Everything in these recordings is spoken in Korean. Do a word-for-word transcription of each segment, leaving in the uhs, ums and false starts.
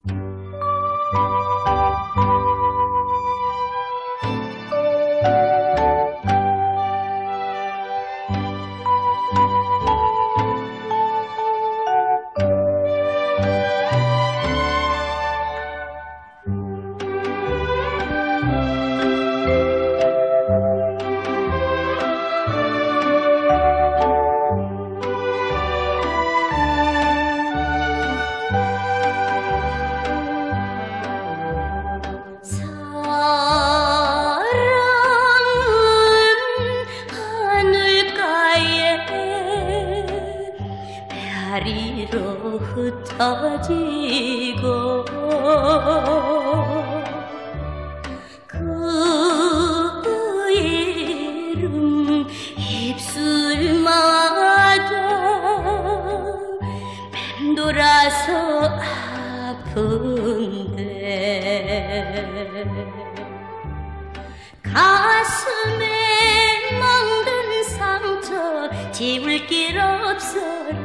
다리로 흩어지고 그 이름 입술마다 맴돌아서 아픈데 가슴에 멍든 상처 지울 길 없어라.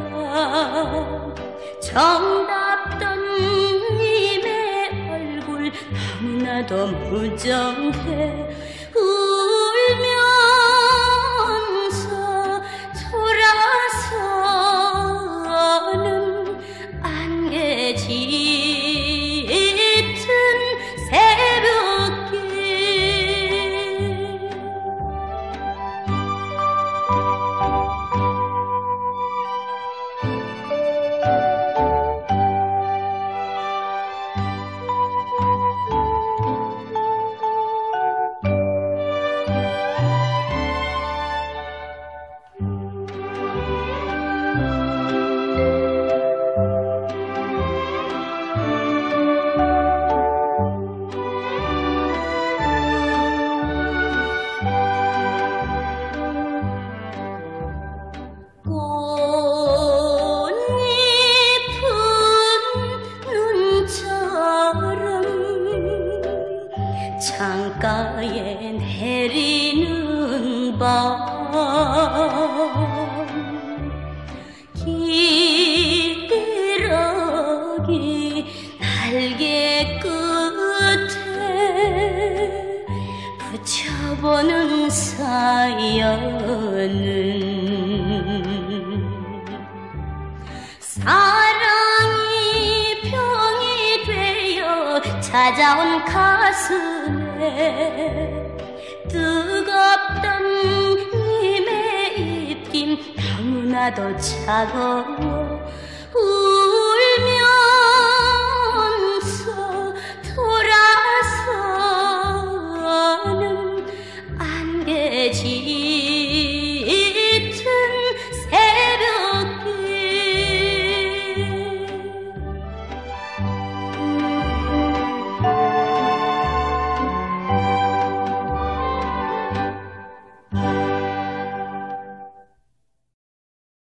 정답던 님의 얼굴 너무나도 무정해 울면서 돌아서는 안개 짙은 새벽길. 창가에 내리는 밤 기러기 날개 끝에 붙여보는 사연은 사랑이 병이 되어 찾아온 가슴에 뜨겁던 님의 입김 너무나도 차가워 울면서 돌아서는 안개 짙은